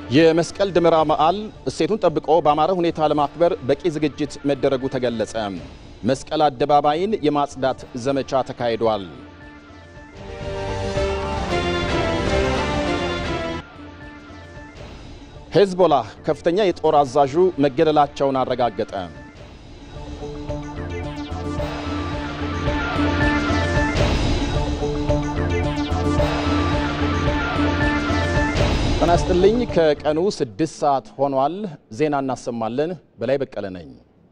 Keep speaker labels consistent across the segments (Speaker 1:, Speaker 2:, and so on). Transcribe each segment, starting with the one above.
Speaker 1: የመስቀል ደመራ በዓል እሴቱን ጠብቆ በአማረ ሁኔታ ለማክበር በቂ ዝግጅት መደረጉ ተገለጸ። መስቀል አደባባይን የማጽዳት ዘመቻ ተካሂዷል። ሄዝቦላህ ከፍተኛ የጦር አዛዡ መገደላቸውን አረጋገጠ። ተናስተልኝ ከቀኑ 6 ሰዓት ሆኗል። ዜና እናሰማለን። በላይ በቀለ ነኝ።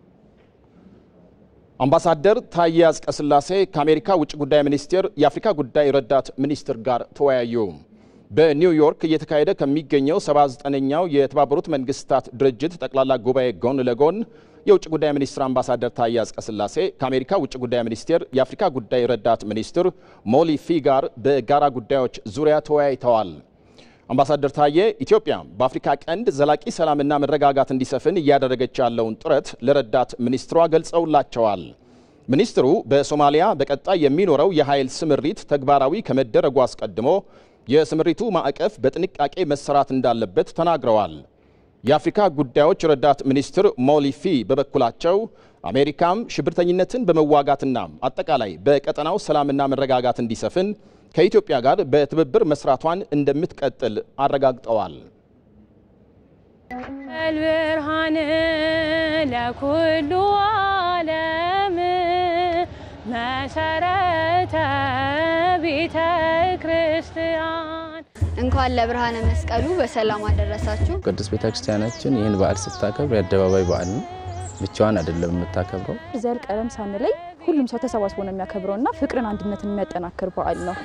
Speaker 1: አምባሳደር ታዬ አጽቀሥላሴ ከአሜሪካ ውጭ ጉዳይ ሚኒስቴር የአፍሪካ ጉዳይ ረዳት ሚኒስትር ጋር ተወያዩ። በኒውዮርክ እየተካሄደ ከሚገኘው 79ኛው የተባበሩት መንግስታት ድርጅት ጠቅላላ ጉባኤ ጎን ለጎን የውጭ ጉዳይ ሚኒስትር አምባሳደር ታዬ አጽቀሥላሴ ከአሜሪካ ውጭ ጉዳይ ሚኒስቴር የአፍሪካ ጉዳይ ረዳት ሚኒስትር ሞሊፊ ጋር በጋራ ጉዳዮች ዙሪያ ተወያይተዋል። አምባሳደር ታዬ ኢትዮጵያ በአፍሪካ ቀንድ ዘላቂ ሰላምና መረጋጋት እንዲሰፍን እያደረገች ያለውን ጥረት ለረዳት ሚኒስትሯ ገልጸውላቸዋል። ሚኒስትሩ በሶማሊያ በቀጣይ የሚኖረው የኃይል ስምሪት ተግባራዊ ከመደረጉ አስቀድሞ የስምሪቱ ማዕቀፍ በጥንቃቄ መሰራት እንዳለበት ተናግረዋል። የአፍሪካ ጉዳዮች ረዳት ሚኒስትር ሞሊፊ በበኩላቸው አሜሪካም ሽብርተኝነትን በመዋጋትና አጠቃላይ በቀጠናው ሰላምና መረጋጋት እንዲሰፍን ከኢትዮጵያ ጋር በትብብር መስራቷን እንደምትቀጥል አረጋግጠዋል።
Speaker 2: البرهان لكل عالم مسارات ቤተ ክርስቲያን
Speaker 3: እንኳን ለብርሃነ መስቀሉ በሰላም አደረሳችሁ።
Speaker 4: ቅዱስ ቤተክርስቲያናችን ይህን በዓል ስታከብር የአደባባይ በዓል ነው። ብቻዋን አይደለም የምታከብረው።
Speaker 5: ዘር ቀለም ሳንለይ ሁሉም ሰው ተሰባስቦ ነው የሚያከብረውና ፍቅርን አንድነትን የሚያጠናክር በዓል ነው።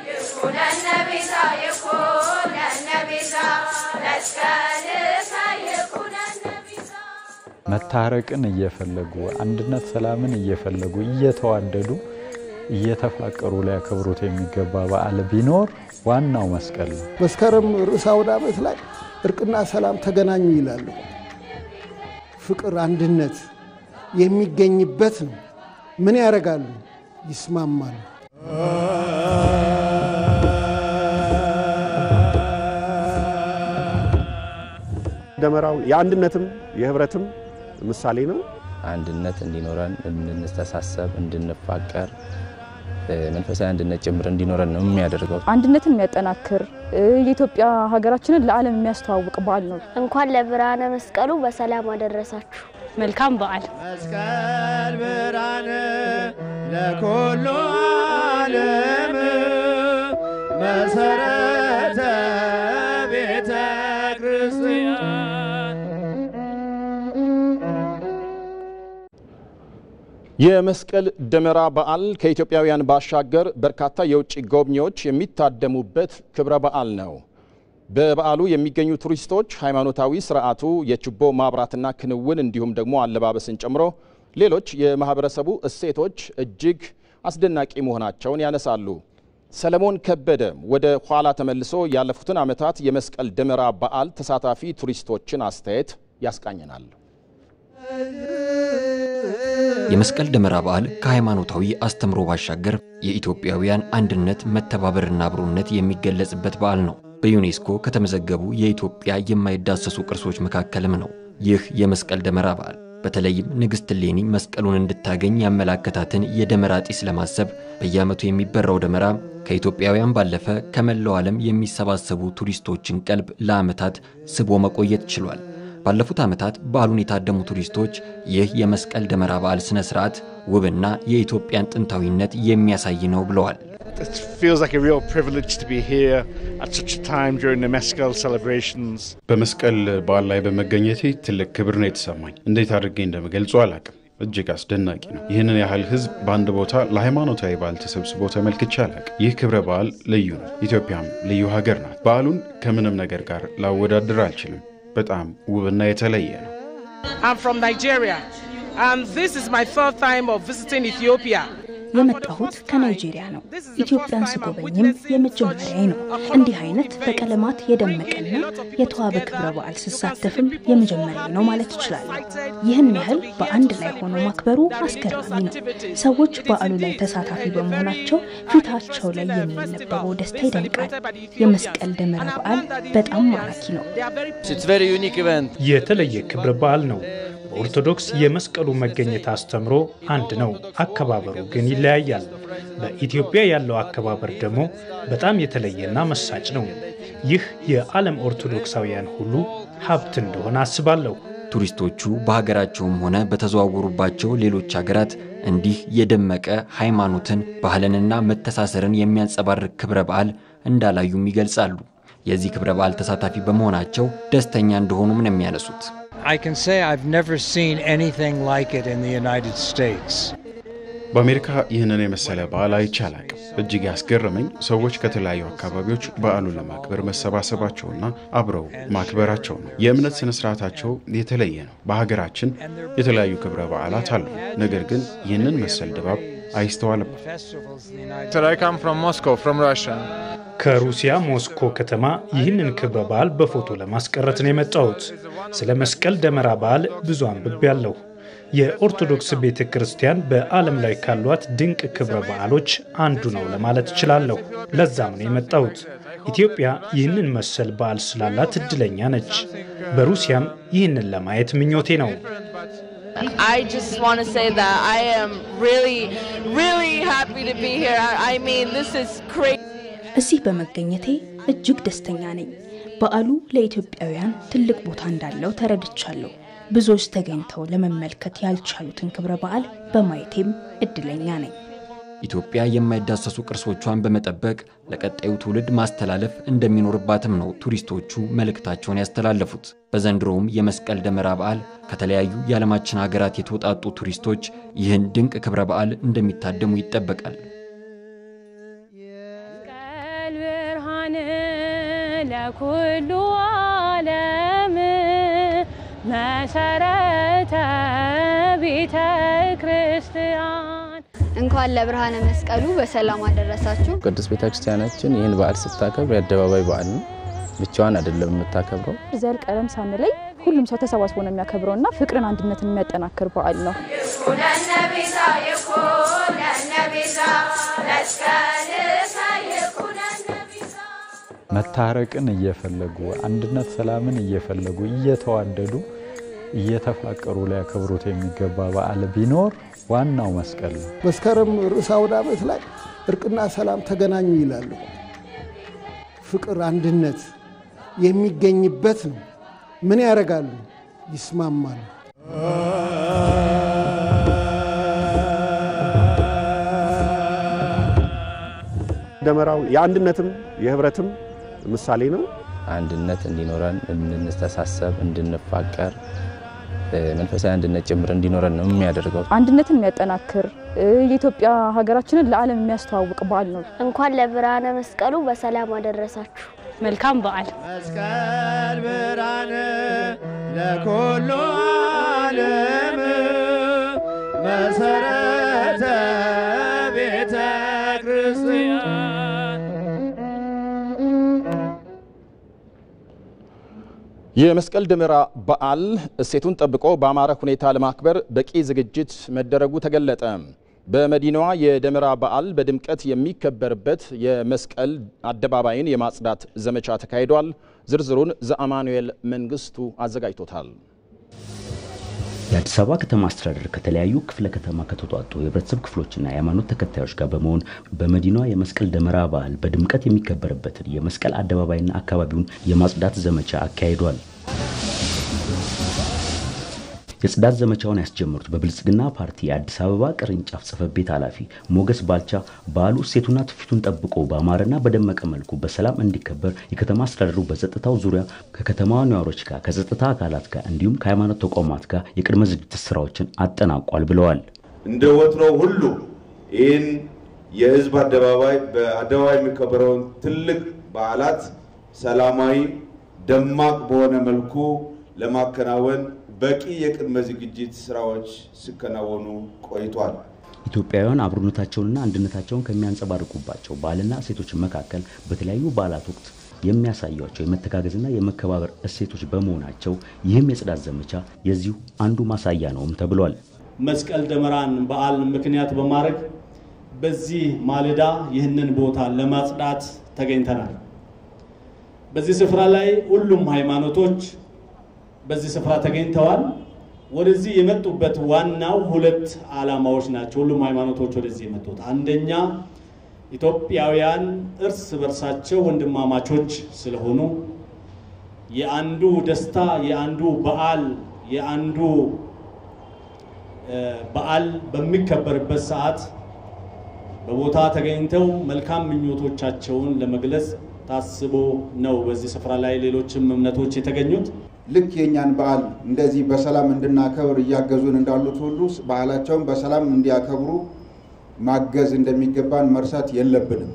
Speaker 6: መታረቅን እየፈለጉ አንድነት ሰላምን እየፈለጉ እየተዋደዱ እየተፋቀሩ ሊያከብሩት የሚገባ በዓል ቢኖር ዋናው መስቀል ነው።
Speaker 7: መስከረም ርዕሰ አውደ ዓመት ላይ እርቅና ሰላም ተገናኙ ይላሉ። ፍቅር አንድነት የሚገኝበት ነው። ምን ያደርጋሉ? ይስማማሉ።
Speaker 8: ደመራው የአንድነትም የህብረትም ምሳሌ ነው።
Speaker 4: አንድነት እንዲኖረን እንድንተሳሰብ እንድንፋቀር መንፈሳዊ አንድነት ጭምር እንዲኖረን ነው የሚያደርገው።
Speaker 5: አንድነትን የሚያጠናክር የኢትዮጵያ ሀገራችንን ለዓለም የሚያስተዋውቅ በዓል ነው።
Speaker 3: እንኳን ለብርሃነ መስቀሉ በሰላም አደረሳችሁ።
Speaker 2: መልካም በዓል።
Speaker 9: መስቀል ብርሃነ ለኩሉ ዓለም መሰረተ ቤተ ክርስቲያን።
Speaker 1: የመስቀል ደመራ በዓል ከኢትዮጵያውያን ባሻገር በርካታ የውጭ ጎብኚዎች የሚታደሙበት ክብረ በዓል ነው። በበዓሉ የሚገኙ ቱሪስቶች ሃይማኖታዊ ስርዓቱ የችቦ ማብራትና ክንውን እንዲሁም ደግሞ አለባበስን ጨምሮ ሌሎች የማህበረሰቡ እሴቶች እጅግ አስደናቂ መሆናቸውን ያነሳሉ። ሰለሞን ከበደ ወደ ኋላ ተመልሶ ያለፉትን ዓመታት የመስቀል ደመራ በዓል ተሳታፊ ቱሪስቶችን አስተያየት ያስቃኘናል።
Speaker 10: የመስቀል ደመራ በዓል ከሃይማኖታዊ አስተምሮ ባሻገር የኢትዮጵያውያን አንድነት መተባበርና አብሮነት የሚገለጽበት በዓል ነው። በዩኔስኮ ከተመዘገቡ የኢትዮጵያ የማይዳሰሱ ቅርሶች መካከልም ነው። ይህ የመስቀል ደመራ በዓል በተለይም ንግሥት እሌኒ መስቀሉን እንድታገኝ ያመላከታትን የደመራ ጢስ ለማሰብ በየዓመቱ የሚበራው ደመራ ከኢትዮጵያውያን ባለፈ ከመላው ዓለም የሚሰባሰቡ ቱሪስቶችን ቀልብ ለዓመታት ስቦ መቆየት ችሏል። ባለፉት ዓመታት በዓሉን የታደሙ ቱሪስቶች ይህ የመስቀል ደመራ በዓል ስነ ስርዓት ውብና የኢትዮጵያን ጥንታዊነት የሚያሳይ ነው ብለዋል።
Speaker 11: It feels like a real privilege to be here at such a time during the Mescal celebrations.
Speaker 12: በመስቀል በዓል ላይ በመገኘቴ ትልቅ ክብር ነው የተሰማኝ። እንዴት አድርጌ እንደምገልጸው አላውቅም። እጅግ አስደናቂ ነው። ይህንን ያህል ህዝብ በአንድ ቦታ ለሃይማኖታዊ በዓል ተሰብስቦ ተመልክቼ አላውቅም። ይህ ክብረ በዓል ልዩ ነው። ኢትዮጵያም ልዩ ሀገር ናት። በዓሉን ከምንም ነገር ጋር ላወዳድር አልችልም። በጣም ውብና የተለየ ነው።
Speaker 13: I'm from Nigeria and this is my third time of visiting Ethiopia. የመጣሁት ከናይጄሪያ ነው። ኢትዮጵያን ስጎበኝም የመጀመሪያዬ ነው። እንዲህ አይነት በቀለማት የደመቀና የተዋበ ክብረ በዓል ስሳተፍም የመጀመሪያዬ ነው ማለት እችላለሁ። ይህን ያህል በአንድ ላይ ሆኖ ማክበሩ አስገራሚ ነው። ሰዎች በዓሉ ላይ ተሳታፊ በመሆናቸው ፊታቸው ላይ የሚነበበው ደስታ ይደንቃል። የመስቀል ደመራ በዓል በጣም ማራኪ ነው።
Speaker 14: የተለየ ክብረ በዓል ነው። በኦርቶዶክስ የመስቀሉ መገኘት አስተምሮ አንድ ነው፣ አከባበሩ ግን ይለያያል። በኢትዮጵያ ያለው አከባበር ደግሞ በጣም የተለየና መሳጭ ነው። ይህ የዓለም ኦርቶዶክሳውያን ሁሉ ሀብት እንደሆነ አስባለሁ።
Speaker 10: ቱሪስቶቹ በሀገራቸውም ሆነ በተዘዋወሩባቸው ሌሎች ሀገራት እንዲህ የደመቀ ሃይማኖትን፣ ባህልንና መተሳሰርን የሚያንጸባርቅ ክብረ በዓል እንዳላዩም ይገልጻሉ። የዚህ ክብረ በዓል ተሳታፊ በመሆናቸው ደስተኛ እንደሆኑም ነው የሚያነሱት።
Speaker 15: I can say I've never seen anything like it in the United States.
Speaker 12: በአሜሪካ ይህንን የመሰለ በዓል አይቼ አላቅም። እጅግ ያስገረመኝ ሰዎች ከተለያዩ አካባቢዎች በዓሉን ለማክበር መሰባሰባቸውና አብረው ማክበራቸው ነው። የእምነት ስነ ስርዓታቸው የተለየ ነው። በሀገራችን የተለያዩ ክብረ በዓላት አሉ፣ ነገር ግን ይህንን መሰል ድባብ አይስተዋልም።
Speaker 16: I come from Moscow, from Russia.
Speaker 14: ከሩሲያ ሞስኮ ከተማ ይህንን ክብረ በዓል በፎቶ ለማስቀረት ነው የመጣሁት። ስለ መስቀል ደመራ በዓል ብዙ አንብቤያለሁ። የኦርቶዶክስ ቤተክርስቲያን በዓለም ላይ ካሏት ድንቅ ክብረ በዓሎች አንዱ ነው ለማለት እችላለሁ። ለዛም ነው የመጣሁት። ኢትዮጵያ ይህንን መሰል በዓል ስላላት እድለኛ ነች። በሩሲያም ይህንን ለማየት ምኞቴ ነው።
Speaker 17: I just want to say that I am really happy to be here. I mean, this is crazy.
Speaker 13: እዚህ በመገኘቴ እጅግ ደስተኛ ነኝ። በዓሉ ለኢትዮጵያውያን ትልቅ ቦታ እንዳለው ተረድቻለሁ። ብዙዎች ተገኝተው ለመመልከት ያልቻሉትን ክብረ በዓል በማየቴም እድለኛ ነኝ።
Speaker 10: ኢትዮጵያ የማይዳሰሱ ቅርሶቿን በመጠበቅ ለቀጣዩ ትውልድ ማስተላለፍ እንደሚኖርባትም ነው ቱሪስቶቹ መልእክታቸውን ያስተላለፉት። በዘንድሮውም የመስቀል ደመራ በዓል ከተለያዩ የዓለማችን ሀገራት የተወጣጡ ቱሪስቶች ይህን ድንቅ ክብረ በዓል እንደሚታደሙ ይጠበቃል።
Speaker 2: ለኩሉ ዓለም መሰረተ ቤተ ክርስቲያን
Speaker 3: እንኳን ለብርሃነ መስቀሉ በሰላም አደረሳችሁ።
Speaker 4: ቅዱስ ቤተክርስቲያናችን ይህን በዓል ስታከብር የአደባባይ በዓል ነው። ብቻዋን አይደለም የምታከብረው።
Speaker 5: ዘር ቀለም ሳንለይ ሁሉም ሰው ተሰባስቦ ነው የሚያከብረውና ፍቅርን አንድነትን የሚያጠናክር በዓል ነው።
Speaker 6: መታረቅን እየፈለጉ አንድነት ሰላምን እየፈለጉ እየተዋደዱ እየተፋቀሩ ሊያከብሩት የሚገባ በዓል ቢኖር ዋናው መስቀል ነው።
Speaker 7: መስከረም ርዕሰ አውደ ዓመት ላይ እርቅና ሰላም ተገናኙ ይላሉ። ፍቅር አንድነት የሚገኝበት ነው። ምን ያደርጋሉ? ይስማማሉ።
Speaker 8: ደመራው የአንድነትም የህብረትም ምሳሌ ነው።
Speaker 4: አንድነት እንዲኖረን፣ እንድንተሳሰብ፣ እንድንፋቀር መንፈሳዊ አንድነት ጭምር እንዲኖረን ነው የሚያደርገው።
Speaker 5: አንድነትን የሚያጠናክር የኢትዮጵያ ሀገራችንን ለዓለም የሚያስተዋውቅ በዓል ነው።
Speaker 3: እንኳን ለብርሃነ መስቀሉ በሰላም አደረሳችሁ።
Speaker 2: መልካም በዓል።
Speaker 9: መስቀል ብርሃነ ለኩሉ ዓለም መሰረተ ቤተ ክርስቲያን።
Speaker 1: የመስቀል ደመራ በዓል እሴቱን ጠብቆ በአማረ ሁኔታ ለማክበር በቂ ዝግጅት መደረጉ ተገለጠ። በመዲናዋ የደመራ በዓል በድምቀት የሚከበርበት የመስቀል አደባባይን የማጽዳት ዘመቻ ተካሂዷል። ዝርዝሩን ዘአማኑኤል መንግስቱ አዘጋጅቶታል።
Speaker 18: የአዲስ አበባ ከተማ አስተዳደር ከተለያዩ ክፍለ ከተማ ከተውጣጡ የህብረተሰብ ክፍሎችና የሃይማኖት ተከታዮች ጋር በመሆን በመዲናዋ የመስቀል ደመራ በዓል በድምቀት የሚከበርበትን የመስቀል አደባባይና አካባቢውን የማጽዳት ዘመቻ አካሂዷል። የጽዳት ዘመቻውን ያስጀመሩት በብልጽግና ፓርቲ የአዲስ አበባ ቅርንጫፍ ጽሕፈት ቤት ኃላፊ ሞገስ ባልቻ በዓሉ እሴቱና ትውፊቱን ጠብቆ በአማረና በደመቀ መልኩ በሰላም እንዲከበር የከተማ አስተዳደሩ በጸጥታው ዙሪያ ከከተማዋ ነዋሪዎች ጋር ከጸጥታ አካላት ጋር እንዲሁም ከሃይማኖት ተቋማት ጋር የቅድመ ዝግጅት ስራዎችን አጠናቋል ብለዋል።
Speaker 19: እንደ ወትሮው ሁሉ ይህን የህዝብ አደባባይ በአደባባይ የሚከበረውን ትልቅ በዓላት ሰላማዊ ደማቅ በሆነ መልኩ ለማከናወን በቂ የቅድመ ዝግጅት ስራዎች ሲከናወኑ ቆይቷል።
Speaker 18: ኢትዮጵያውያን አብሮነታቸውንና አንድነታቸውን ከሚያንጸባርቁባቸው ባህልና እሴቶች መካከል በተለያዩ በዓላት ወቅት የሚያሳዩቸው የመተጋገዝና የመከባበር እሴቶች በመሆናቸው ይህም የጽዳት ዘመቻ የዚሁ አንዱ ማሳያ ነውም ተብሏል።
Speaker 20: መስቀል ደመራን በዓል ምክንያት በማድረግ በዚህ ማለዳ ይህንን ቦታ ለማጽዳት ተገኝተናል። በዚህ ስፍራ ላይ ሁሉም ሃይማኖቶች በዚህ ስፍራ ተገኝተዋል። ወደዚህ የመጡበት ዋናው ሁለት ዓላማዎች ናቸው። ሁሉም ሃይማኖቶች ወደዚህ የመጡት አንደኛ ኢትዮጵያውያን እርስ በርሳቸው ወንድማማቾች ስለሆኑ የአንዱ ደስታ የአንዱ በዓል በሚከበርበት ሰዓት በቦታ ተገኝተው መልካም ምኞቶቻቸውን ለመግለጽ ታስቦ ነው በዚህ ስፍራ ላይ ሌሎችም እምነቶች የተገኙት።
Speaker 21: ልክ የኛን በዓል እንደዚህ በሰላም እንድናከብር እያገዙን እንዳሉት ሁሉ በዓላቸውን በሰላም እንዲያከብሩ ማገዝ እንደሚገባን መርሳት የለብንም።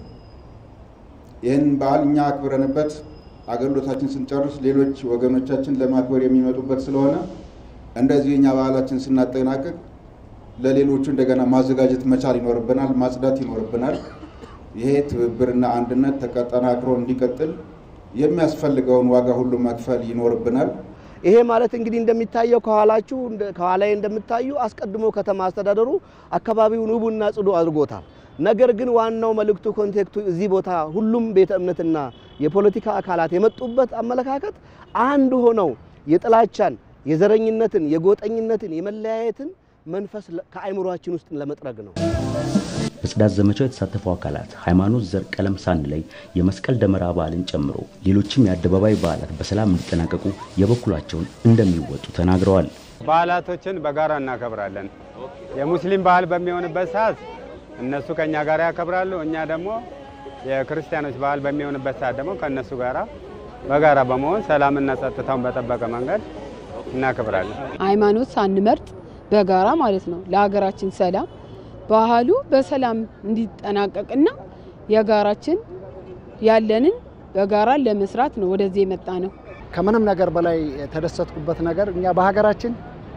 Speaker 21: ይህን በዓል እኛ አክብረንበት አገልግሎታችን ስንጨርስ ሌሎች ወገኖቻችን ለማክበር የሚመጡበት ስለሆነ እንደዚህ የኛ በዓላችን ስናጠናቀቅ ለሌሎቹ እንደገና ማዘጋጀት መቻል ይኖርብናል፣ ማጽዳት ይኖርብናል። ይሄ ትብብርና አንድነት ተጠናክሮ እንዲቀጥል የሚያስፈልገውን ዋጋ ሁሉ መክፈል ይኖርብናል።
Speaker 22: ይሄ ማለት እንግዲህ እንደሚታየው ከኋላዬ እንደምታዩ አስቀድሞ ከተማ አስተዳደሩ አካባቢውን ውቡና ጽዱ አድርጎታል። ነገር ግን ዋናው መልእክቱ ኮንቴክስቱ እዚህ ቦታ ሁሉም ቤተ እምነትና የፖለቲካ አካላት የመጡበት አመለካከት አንድ ሆነው የጥላቻን፣ የዘረኝነትን፣ የጎጠኝነትን፣ የመለያየትን መንፈስ ከአይምሮአችን ውስጥ ለመጥረግ ነው።
Speaker 18: በጽዳት ዘመቻው የተሳተፉ አካላት ሃይማኖት፣ ዘር፣ ቀለም ሳንለይ የመስቀል ደመራ በዓልን ጨምሮ ሌሎችም የአደባባይ በዓላት በሰላም እንዲጠናቀቁ የበኩላቸውን እንደሚወጡ ተናግረዋል።
Speaker 23: በዓላቶችን በጋራ እናከብራለን። የሙስሊም በዓል በሚሆንበት ሰዓት እነሱ ከኛ ጋር ያከብራሉ፣ እኛ ደግሞ የክርስቲያኖች በዓል በሚሆንበት ሰዓት ደግሞ ከነሱ ጋራ በጋራ በመሆን ሰላምና ጸጥታውን በጠበቀ መንገድ እናከብራለን።
Speaker 24: ሃይማኖት ሳንመርጥ በጋራ ማለት ነው ለሀገራችን ሰላም ባህሉ በሰላም እንዲጠናቀቅና የጋራችን ያለንን በጋራ ለመስራት ነው ወደዚህ የመጣ ነው።
Speaker 25: ከምንም ነገር በላይ ተደሰትኩበት ነገር እኛ በሀገራችን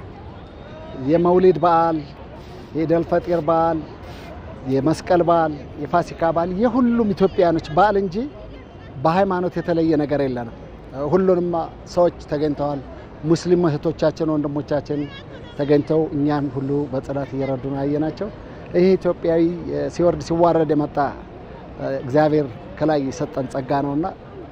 Speaker 25: የመውሊድ በዓል፣ የኢደል ፈጢር በዓል፣ የመስቀል በዓል፣ የፋሲካ በዓል የሁሉም ኢትዮጵያኖች በዓል እንጂ በሃይማኖት የተለየ ነገር የለንም። ሁሉንም ሰዎች ተገኝተዋል። ሙስሊም እህቶቻችን ወንድሞቻችን ተገኝተው እኛን ሁሉ በጽዳት እየረዱ ነው ያየናቸው። ይህ ኢትዮጵያዊ ሲወርድ ሲዋረድ የመጣ እግዚአብሔር ከላይ የሰጠን ጸጋ ነውና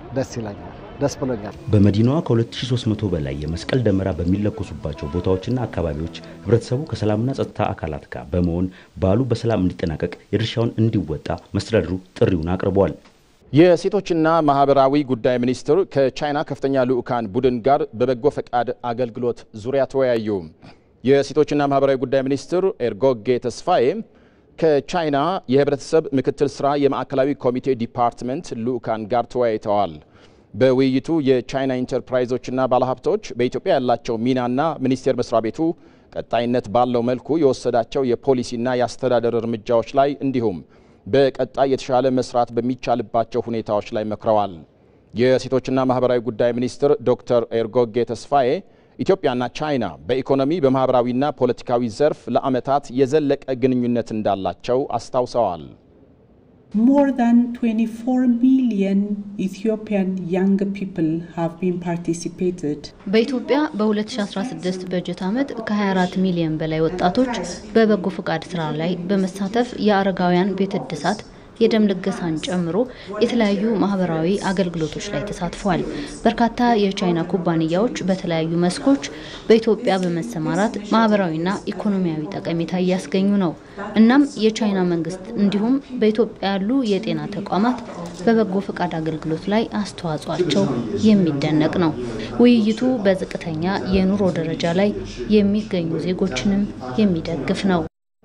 Speaker 25: ደስ ብሎኛል።
Speaker 18: በመዲናዋ ከ2300 በላይ የመስቀል ደመራ በሚለኮሱባቸው ቦታዎችና አካባቢዎች ህብረተሰቡ ከሰላምና ጸጥታ አካላት ጋር በመሆን በዓሉ በሰላም እንዲጠናቀቅ የድርሻውን እንዲወጣ መስተዳድሩ ጥሪውን አቅርቧል።
Speaker 1: የሴቶችና ማህበራዊ ጉዳይ ሚኒስትር ከቻይና ከፍተኛ ልዑካን ቡድን ጋር በበጎ ፈቃድ አገልግሎት ዙሪያ ተወያዩ። የሴቶችና ማህበራዊ ጉዳይ ሚኒስትር ኤርጎጌ ተስፋዬ ከቻይና የህብረተሰብ ምክትል ስራ የማዕከላዊ ኮሚቴ ዲፓርትመንት ልዑካን ጋር ተወያይተዋል። በውይይቱ የቻይና ኢንተርፕራይዞችና ባለሀብቶች በኢትዮጵያ ያላቸው ሚናና ሚኒስቴር መስሪያ ቤቱ ቀጣይነት ባለው መልኩ የወሰዳቸው የፖሊሲና የአስተዳደር እርምጃዎች ላይ እንዲሁም በቀጣይ የተሻለ መስራት በሚቻልባቸው ሁኔታዎች ላይ መክረዋል። የሴቶችና ማህበራዊ ጉዳይ ሚኒስትር ዶክተር ኤርጎጌ ተስፋዬ ኢትዮጵያና ቻይና በኢኮኖሚ በማህበራዊና ፖለቲካዊ ዘርፍ ለዓመታት የዘለቀ ግንኙነት እንዳላቸው አስታውሰዋል።
Speaker 26: More than 24 million Ethiopian young people have been participated.
Speaker 27: በኢትዮጵያ በ2016 በጀት ዓመት ከ24 ሚሊዮን በላይ ወጣቶች በበጎ ፈቃድ ስራ ላይ በመሳተፍ የአረጋውያን ቤት እድሳት የደም ልገሳን ጨምሮ የተለያዩ ማህበራዊ አገልግሎቶች ላይ ተሳትፈዋል። በርካታ የቻይና ኩባንያዎች በተለያዩ መስኮች በኢትዮጵያ በመሰማራት ማህበራዊና ኢኮኖሚያዊ ጠቀሜታ እያስገኙ ነው። እናም የቻይና መንግስት እንዲሁም በኢትዮጵያ ያሉ የጤና ተቋማት በበጎ ፈቃድ አገልግሎት ላይ አስተዋጽኦአቸው የሚደነቅ ነው። ውይይቱ በዝቅተኛ የኑሮ ደረጃ ላይ የሚገኙ ዜጎችንም የሚደግፍ ነው።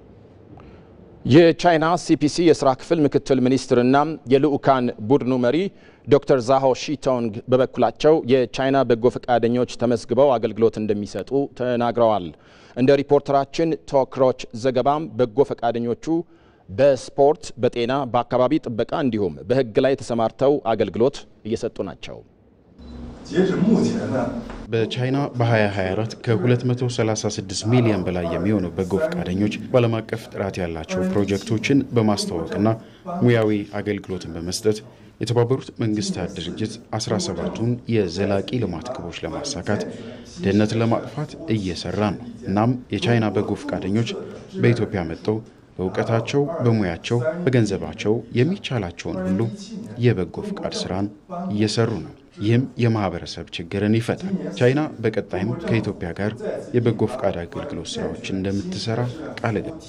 Speaker 1: የቻይና ሲፒሲ የስራ ክፍል ምክትል ሚኒስትርና የልዑካን ቡድኑ መሪ ዶክተር ዛሆ ሺቶንግ በበኩላቸው የቻይና በጎ ፈቃደኞች ተመዝግበው አገልግሎት እንደሚሰጡ ተናግረዋል። እንደ ሪፖርተራችን ቶክሮች ዘገባም በጎ ፈቃደኞቹ በስፖርት፣ በጤና፣ በአካባቢ ጥበቃ እንዲሁም በሕግ ላይ ተሰማርተው አገልግሎት እየሰጡ ናቸው።
Speaker 11: በቻይና በ2024 ከ236 ሚሊዮን በላይ የሚሆኑ በጎ ፈቃደኞች በዓለም አቀፍ ጥራት ያላቸው ፕሮጀክቶችን በማስተዋወቅና ሙያዊ አገልግሎትን በመስጠት የተባበሩት መንግስታት ድርጅት 17ቱን የዘላቂ ልማት ግቦች ለማሳካት ድህነትን ለማጥፋት እየሰራ ነው። እናም የቻይና በጎ ፈቃደኞች በኢትዮጵያ መጥተው በእውቀታቸው፣ በሙያቸው፣ በገንዘባቸው የሚቻላቸውን ሁሉ የበጎ ፈቃድ ስራን እየሰሩ ነው። ይህም የማህበረሰብ ችግርን ይፈታል። ቻይና በቀጣይም ከኢትዮጵያ ጋር የበጎ ፈቃድ አገልግሎት ስራዎችን እንደምትሰራ ቃል ገባች።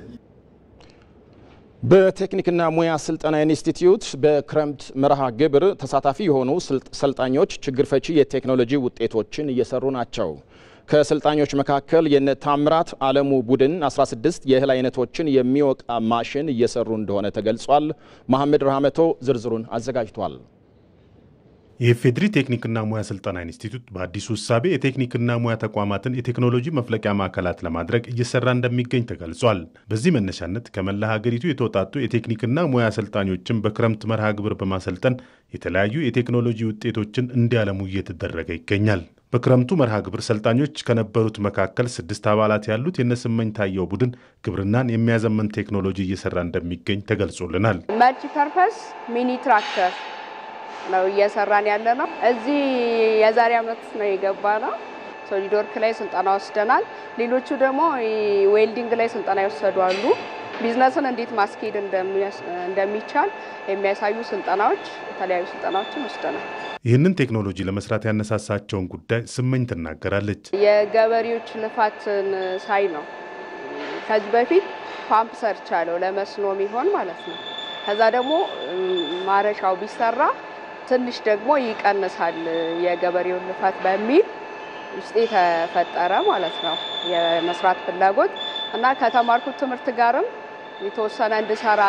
Speaker 1: በቴክኒክና ሙያ ስልጠና ኢንስቲትዩት በክረምት መርሃ ግብር ተሳታፊ የሆኑ ሰልጣኞች ችግር ፈቺ የቴክኖሎጂ ውጤቶችን እየሰሩ ናቸው። ከሰልጣኞች መካከል የነ ታምራት አለሙ ቡድን 16 የእህል አይነቶችን የሚወቃ ማሽን እየሰሩ እንደሆነ ተገልጿል። መሐመድ ረህመቶ ዝርዝሩን አዘጋጅቷል።
Speaker 12: የፌድሪ ቴክኒክና ሙያ ስልጠና ኢንስቲትዩት በአዲሱ እሳቤ የቴክኒክና ሙያ ተቋማትን የቴክኖሎጂ መፍለቂያ ማዕከላት ለማድረግ እየሰራ እንደሚገኝ ተገልጿል። በዚህ መነሻነት ከመላ ሀገሪቱ የተወጣጡ የቴክኒክና ሙያ አሰልጣኞችን በክረምት መርሃ ግብር በማሰልጠን የተለያዩ የቴክኖሎጂ ውጤቶችን እንዲያለሙ እየተደረገ ይገኛል። በክረምቱ መርሃ ግብር ሰልጣኞች ከነበሩት መካከል 6 አባላት ያሉት የነስመኝ ታየው ቡድን ግብርናን የሚያዘመን ቴክኖሎጂ እየሰራ እንደሚገኝ ተገልጾልናል።
Speaker 13: መልቲ ፐርፐስ ሚኒ ትራክተር ነው እየሰራን ያለ ነው። እዚህ የዛሬ አመት ነው የገባ ነው። ሶሊድወርክ ላይ ስልጠና ወስደናል። ሌሎቹ ደግሞ ዌልዲንግ ላይ ስልጠና ይወሰዱ አሉ። ቢዝነስን እንዴት ማስኬድ እንደሚቻል የሚያሳዩ ስልጠናዎች፣ የተለያዩ ስልጠናዎችን ወስደናል።
Speaker 12: ይህንን ቴክኖሎጂ ለመስራት ያነሳሳቸውን ጉዳይ ስመኝ ትናገራለች።
Speaker 13: የገበሬዎች ልፋትን ሳይ ነው። ከዚህ በፊት ፓምፕ ሰርቻለሁ ለመስኖ የሚሆን ማለት ነው። ከዛ ደግሞ ማረሻው ቢሰራ ትንሽ ደግሞ ይቀንሳል የገበሬውን ልፋት በሚል ውስጤ ተፈጠረ ማለት ነው የመስራት ፍላጎት እና ከተማርኩት ትምህርት ጋርም የተወሰነ እንድሰራ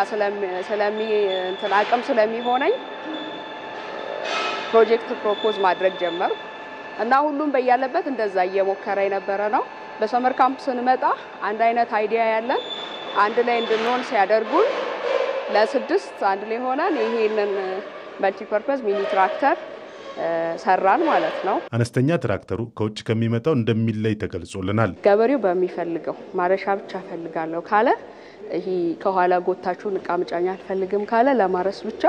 Speaker 13: አቅም ስለሚሆነኝ ፕሮጀክት ፕሮፖዝ ማድረግ ጀመር እና ሁሉም በያለበት እንደዛ እየሞከረ የነበረ ነው። በሰመር ካምፕ ስንመጣ አንድ አይነት አይዲያ ያለን አንድ ላይ እንድንሆን ሲያደርጉን ለ6 አንድ ላይ ሆነን ይሄንን መልቲ ፐርፐስ ሚኒ ትራክተር ሰራን ማለት ነው።
Speaker 12: አነስተኛ ትራክተሩ ከውጭ ከሚመጣው እንደሚለይ ተገልጾልናል።
Speaker 13: ገበሬው በሚፈልገው ማረሻ ብቻ ፈልጋለሁ ካለ ይሄ ከኋላ ጎታችሁን እቃ መጫኛ አልፈልግም ካለ ለማረስ ብቻ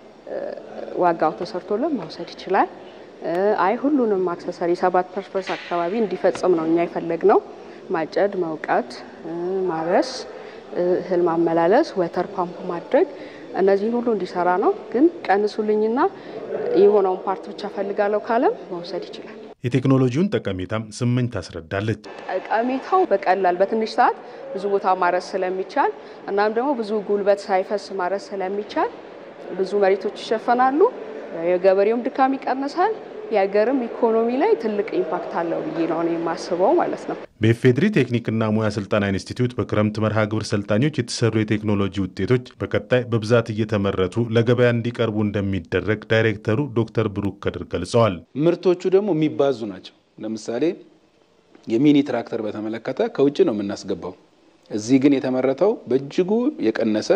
Speaker 13: ዋጋው ተሰርቶልን መውሰድ ይችላል። አይ ሁሉንም አክሰሰሪ 7% አካባቢ እንዲፈጽም ነው እኛ የፈለግነው። ማጨድ፣ መውቃት፣ ማረስ፣ እህል ማመላለስ፣ ወተር ፓምፕ ማድረግ እነዚህን ሁሉ እንዲሰራ ነው። ግን ቀንሱልኝና የሆነውን ፓርት ብቻ ፈልጋለሁ ካለም መውሰድ ይችላል።
Speaker 12: የቴክኖሎጂውን ጠቀሜታም ስመኝ ታስረዳለች።
Speaker 13: ጠቀሜታው በቀላል በትንሽ ሰዓት ብዙ ቦታ ማረስ ስለሚቻል እናም ደግሞ ብዙ ጉልበት ሳይፈስ ማረስ ስለሚቻል ብዙ መሬቶች ይሸፈናሉ። የገበሬውም ድካም ይቀንሳል። የሀገርም ኢኮኖሚ ላይ ትልቅ ኢምፓክት አለው ብዬ ነው የማስበው ማለት ነው።
Speaker 12: በፌድሪ ቴክኒክና ሙያ ስልጠና ኢንስቲትዩት በክረምት መርሃ ግብር ሰልጣኞች የተሰሩ የቴክኖሎጂ ውጤቶች በቀጣይ በብዛት እየተመረቱ ለገበያ እንዲቀርቡ እንደሚደረግ ዳይሬክተሩ ዶክተር ብሩክ ከድር ገልጸዋል።
Speaker 14: ምርቶቹ ደግሞ የሚባዙ ናቸው። ለምሳሌ የሚኒ ትራክተር በተመለከተ ከውጭ ነው የምናስገባው። እዚህ ግን የተመረተው በእጅጉ የቀነሰ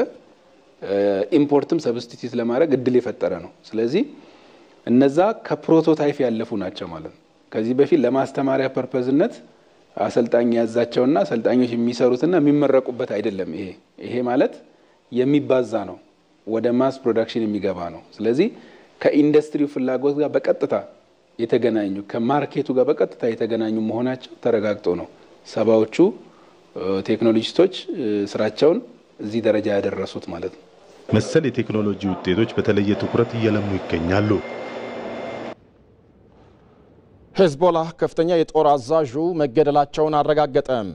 Speaker 14: ኢምፖርትም ሰብስቲቲዩት ለማድረግ እድል የፈጠረ ነው። ስለዚህ እነዛ ከፕሮቶታይፕ ያለፉ ናቸው ማለት ነው። ከዚህ በፊት ለማስተማሪያ ፐርፐዝነት አሰልጣኝ ያዛቸውና አሰልጣኞች የሚሰሩትና የሚመረቁበት አይደለም። ይሄ ማለት የሚባዛ ነው፣ ወደ ማስ ፕሮዳክሽን የሚገባ ነው። ስለዚህ ከኢንዱስትሪው ፍላጎት ጋር በቀጥታ የተገናኙ ከማርኬቱ ጋር በቀጥታ የተገናኙ መሆናቸው ተረጋግጦ ነው ሰባዎቹ ቴክኖሎጂስቶች ስራቸውን እዚህ ደረጃ ያደረሱት ማለት ነው።
Speaker 12: መሰል የቴክኖሎጂ ውጤቶች በተለየ ትኩረት እየለሙ ይገኛሉ።
Speaker 1: ሄዝቦላ ከፍተኛ የጦር አዛዡ መገደላቸውን አረጋገጠ።